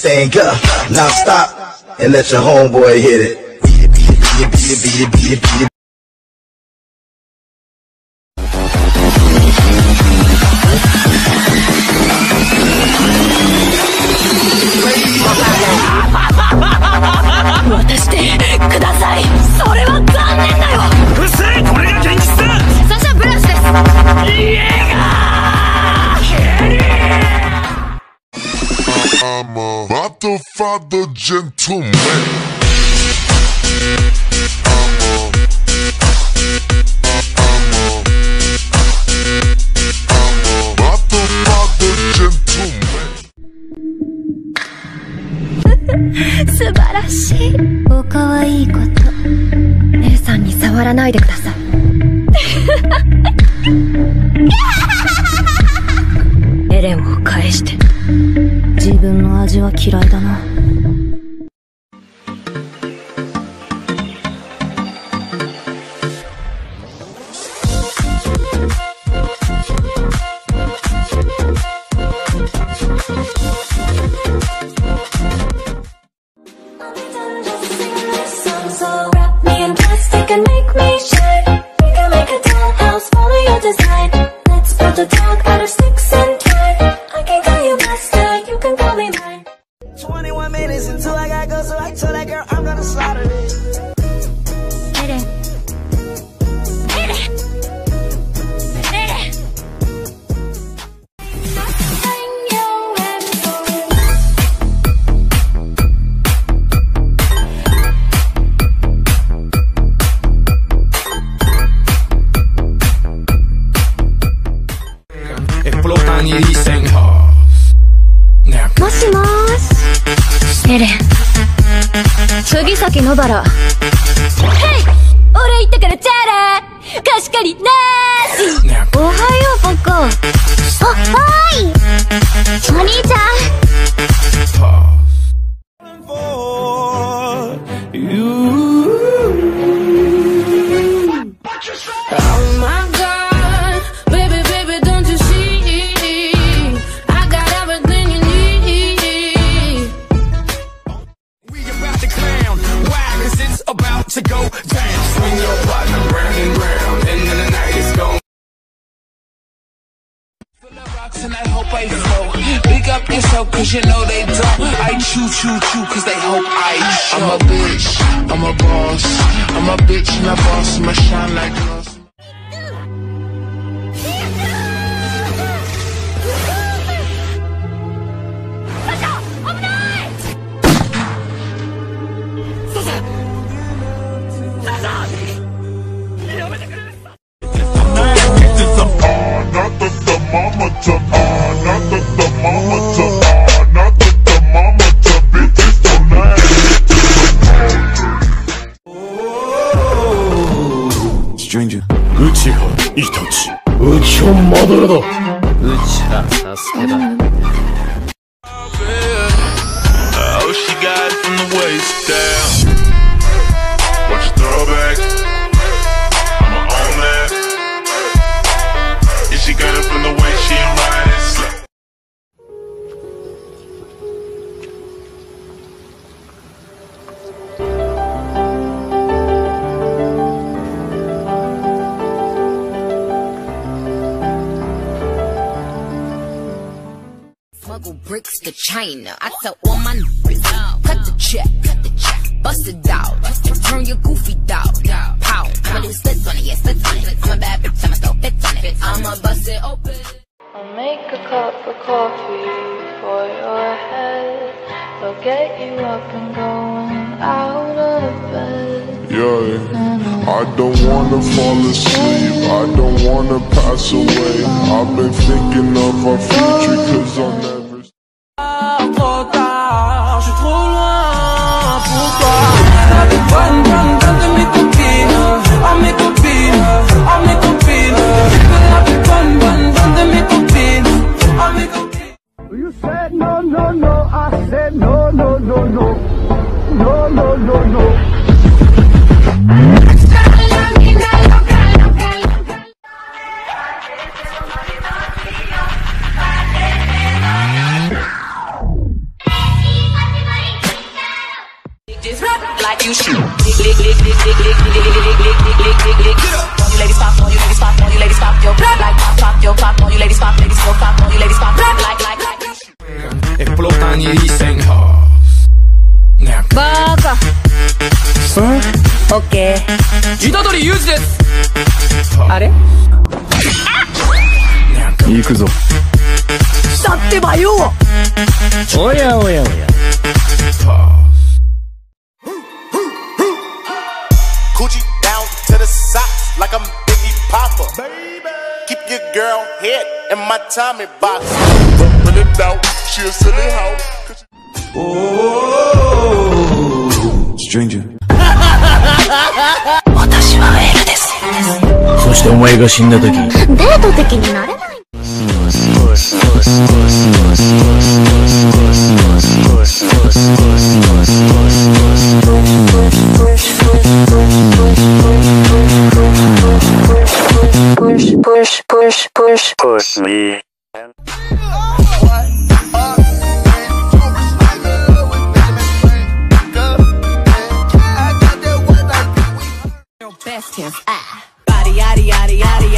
thing up. Now stop and let your homeboy hit it. Beat it, beat it, beat it, beat it, beat it, beat it, beat it. I'm a father gentleman. I'm a 素晴らしい。おかわいいこと。姉さんに触らないでください。エレンを返して。自分の味は嫌いだな。 21 minutes until I gotta go, so I told that girl I'm gonna slaughter it. Explotan y dicen もしもーし。エレン、杉崎野原。ヘイ、俺行ってくるチャラ貸し借りなーし。おはようポコ。あ、はーいお兄ちゃん。 To go down, swing your partner round and round, and then the night is gone. Full of rocks and I hope I flow. Big up yourself cause you know they don't. I chew, chew, chew cause they hope I show. I'm a bitch, I'm a boss. I'm a bitch and a boss, I'ma shine like gloss. Stranger. Uchiha Itachi. Uchiha Madara da. Uchiha Sasuke da. Oh, she got it from the waist down. Watch your throwback. I'ma own that. Yeah, she got it from the way she riding slow. Smuggle bricks to China. I tell all my niggas, cut the check, bust it out, turn your goofy dog, pow. I'ma do splits on it, yeah, splits on it. I'm a bad bitch, I'ma throw fits on it. I'ma bust it open. I'll make a cup of coffee for your head. They'll get you up and going out of bed. Yeah, I don't wanna fall asleep, I don't wanna pass away. I've been thinking of our future cause I'll never. Trop tard, je suis trop loin pour toi. Bonne de mes copines, oh mes copines, oh mes copines. Bonne de mes copines, oh mes copines. You said no, no, no, I said no, no, no, no, no, no, no, no. like you should. Lick, lick, lick, lick, lick, lick, lick, lick, lick, lick, lick, lick, lick. You ladies pop, you ladies pop, you ladies pop, yo, like pop, pop, yo, pop, you ladies pop, ladies go pop, you ladies pop, like you should. Explotan y dicen, バカ。 オッケー。 虎杖裕二です。 あれ？ 行くぞ。 だってばよ。 おやおやおや。 Coochie down to the socks like I'm Biggie Papa. Keep your girl head in my Tommy box. Run it down, she a silly hoe. Stranger. 私はエルです。 そしてお前が死んだ時、 デート的になれない。 Push me. Best tense, body, yaddy, yaddy, yaddy.